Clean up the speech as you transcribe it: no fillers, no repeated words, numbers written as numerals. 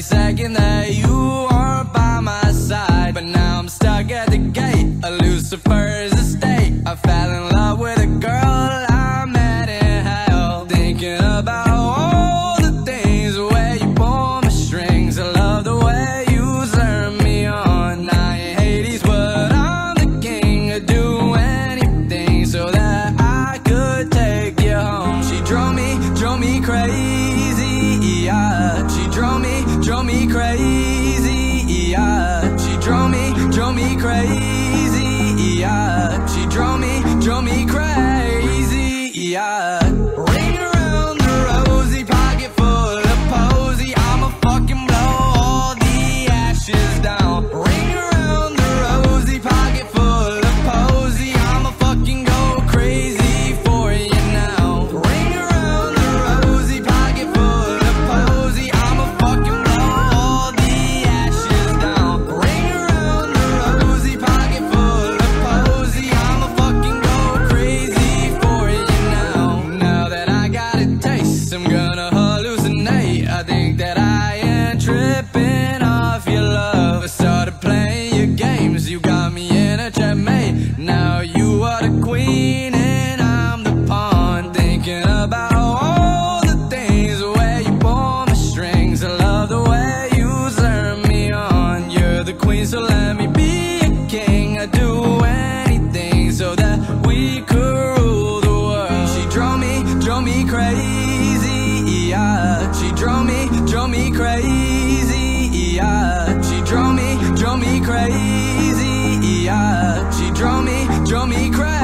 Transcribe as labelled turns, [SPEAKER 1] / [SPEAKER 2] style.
[SPEAKER 1] every second that you weren't by my side. But now I'm stuck at the gate of Lucifer's estate. I fell in love with a girl I met in hell, thinking about all the things, the way you pull my strings. I love the way you turn me on. I ain't Hades, but I'm the king. I'd do anything so that I could take you home. She drove me crazy, yeah. She drove me crazy, yeah. She drove me crazy, yeah. She drove me crazy, yeah. Ring around the rosy, pocket full of posy. I'ma fucking blow all the ashes down. Ring around the rosy, pocket full of posy. I'ma fucking go crazy for you now. Ring around the rosy, pocket full of posy. I'ma fucking blow all the ashes down. Ring around the rosy, pocket full of posy. I'ma fucking go crazy for you now. Now that I got a taste, I'm gonna hallucinate. I think that I am tripping off your love. I started playing your games, you got me in a checkmate. Now you are the queen and I'm the pawn, thinking about all the things, the way you pull my strings. I love the way you turn me on. You're the queen, so let me be a king. I'd do anything so that we could rule the world. She drove me crazy, yeah. She drove me crazy, yeah. She drove me crazy, yeah. She drove me crazy.